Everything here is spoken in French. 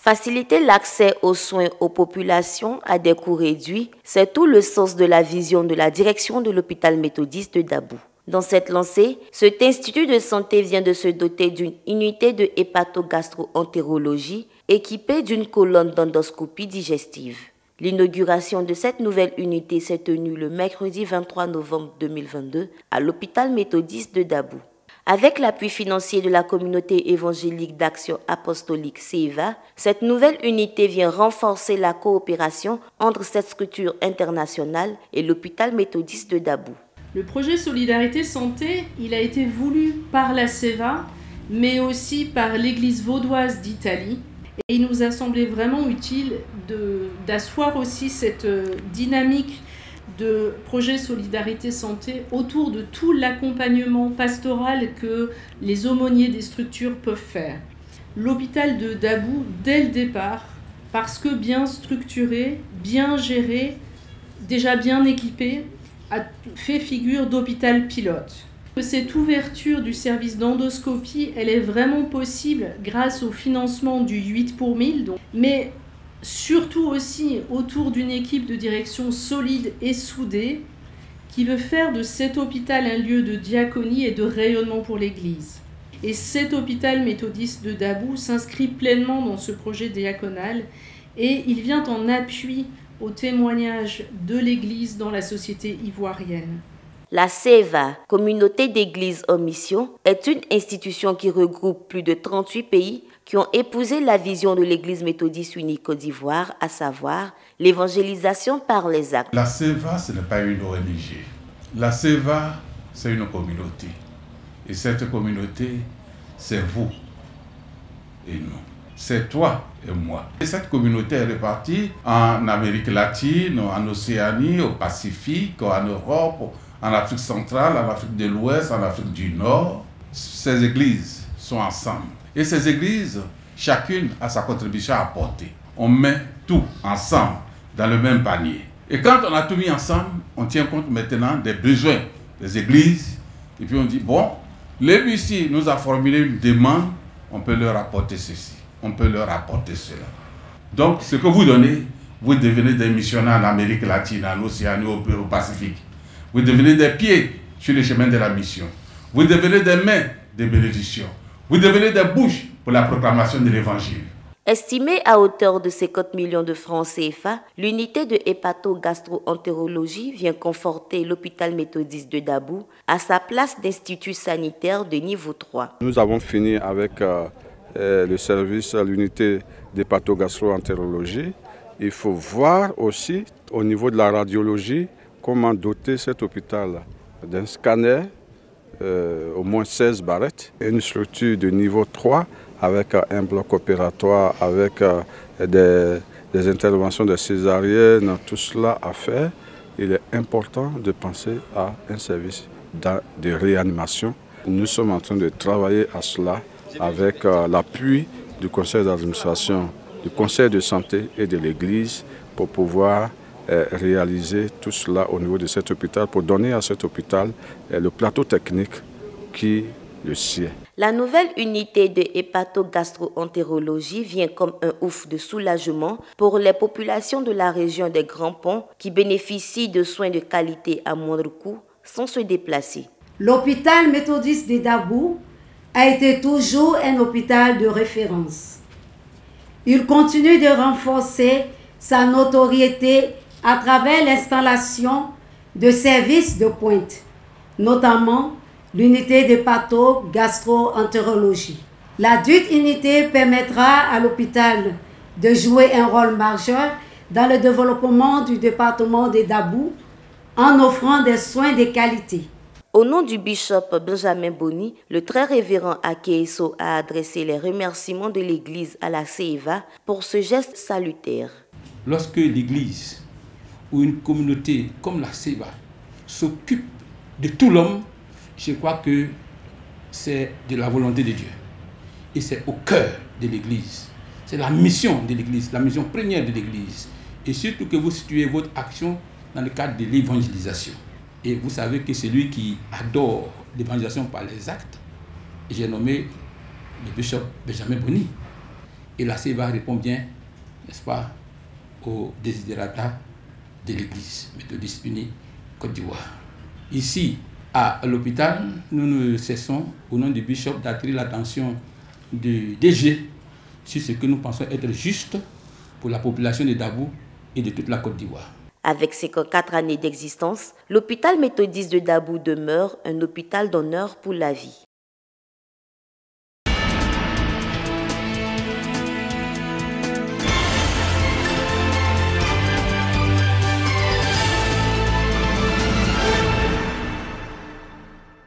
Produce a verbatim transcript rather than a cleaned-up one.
Faciliter l'accès aux soins aux populations à des coûts réduits, c'est tout le sens de la vision de la direction de l'hôpital méthodiste de Dabou. Dans cette lancée, cet institut de santé vient de se doter d'une unité de hépatogastro-entérologie équipée d'une colonne d'endoscopie digestive. L'inauguration de cette nouvelle unité s'est tenue le mercredi vingt-trois novembre deux mille vingt-deux à l'hôpital méthodiste de Dabou. Avec l'appui financier de la communauté évangélique d'action apostolique C E V A, cette nouvelle unité vient renforcer la coopération entre cette structure internationale et l'hôpital méthodiste de Dabou. Le projet Solidarité Santé, il a été voulu par la C E V A, mais aussi par l'Église vaudoise d'Italie. Et il nous a semblé vraiment utile d'asseoir aussi cette dynamique de projet Solidarité Santé autour de tout l'accompagnement pastoral que les aumôniers des structures peuvent faire. L'hôpital de Dabou, dès le départ, parce que bien structuré, bien géré, déjà bien équipé, a fait figure d'hôpital pilote. Cette ouverture du service d'endoscopie, elle est vraiment possible grâce au financement du huit pour mille, donc, mais surtout aussi autour d'une équipe de direction solide et soudée qui veut faire de cet hôpital un lieu de diaconie et de rayonnement pour l'Église. Et cet hôpital méthodiste de Dabou s'inscrit pleinement dans ce projet diaconal et il vient en appui au témoignage de l'Église dans la société ivoirienne. La C E V A, Communauté d'églises en mission, est une institution qui regroupe plus de trente-huit pays qui ont épousé la vision de l'Église méthodiste unie Côte d'Ivoire, à savoir l'évangélisation par les actes. La C E V A, ce n'est pas une O N G. La C E V A, c'est une communauté. Et cette communauté, c'est vous et nous. C'est toi et moi. Et cette communauté est répartie en Amérique latine, en Océanie, au Pacifique, en Europe, en Afrique centrale, en Afrique de l'Ouest, en Afrique du Nord. Ces églises sont ensemble. Et ces églises, chacune a sa contribution à apporter. On met tout ensemble dans le même panier. Et quand on a tout mis ensemble, on tient compte maintenant des besoins des églises. Et puis on dit, bon, l'E B C nous a formulé une demande, on peut leur apporter ceci, on peut leur apporter cela. Donc, ce que vous donnez, vous devenez des missionnaires en Amérique latine, en Océanie, au, au Pacifique. Vous devenez des pieds sur le chemin de la mission. Vous devenez des mains de bénédiction. Vous devenez des bouches pour la proclamation de l'Évangile. Estimée à hauteur de cinquante millions de francs C F A, l'unité de hépatogastro-entérologie vient conforter l'hôpital méthodiste de Dabou à sa place d'institut sanitaire de niveau trois. Nous avons fini avec euh, euh, le service, l'unité d'hépatogastro-entérologie. Il faut voir aussi au niveau de la radiologie comment doter cet hôpital d'un scanner, euh, au moins seize barrettes, une structure de niveau trois avec un bloc opératoire, avec euh, des, des interventions de césarienne, tout cela à faire. Il est important de penser à un service de réanimation. Nous sommes en train de travailler à cela avec euh, l'appui du conseil d'administration, du conseil de santé et de l'Église pour pouvoir réaliser tout cela au niveau de cet hôpital pour donner à cet hôpital le plateau technique qui le sien. La nouvelle unité de hépatogastro-entérologie vient comme un ouf de soulagement pour les populations de la région des Grands Ponts qui bénéficient de soins de qualité à moindre coût sans se déplacer. L'hôpital méthodiste de Dabou a été toujours un hôpital de référence. Il continue de renforcer sa notoriété à travers l'installation de services de pointe, notamment l'unité d'hépato-gastro-entérologie. La dite unité permettra à l'hôpital de jouer un rôle majeur dans le développement du département de Dabou en offrant des soins de qualité. Au nom du bishop Benjamin Boni, le très révérend Akeeso a adressé les remerciements de l'Église à la C E V A pour ce geste salutaire. Lorsque l'Église ou une communauté comme la C E V A s'occupe de tout l'homme, je crois que c'est de la volonté de Dieu. Et c'est au cœur de l'Église. C'est la mission de l'Église, la mission première de l'Église. Et surtout que vous situez votre action dans le cadre de l'évangélisation. Et vous savez que celui qui adore l'évangélisation par les actes, j'ai nommé le bishop Benjamin Boni. Et la CEVA répond bien, n'est-ce pas, aux desiderata de l'Église méthodiste unie Côte d'Ivoire. Ici, à l'hôpital, nous ne cessons, au nom du bishop, d'attirer l'attention du D G sur ce que nous pensons être juste pour la population de Dabou et de toute la Côte d'Ivoire. Avec cinquante-quatre années d'existence, l'hôpital méthodiste de Dabou demeure un hôpital d'honneur pour la vie.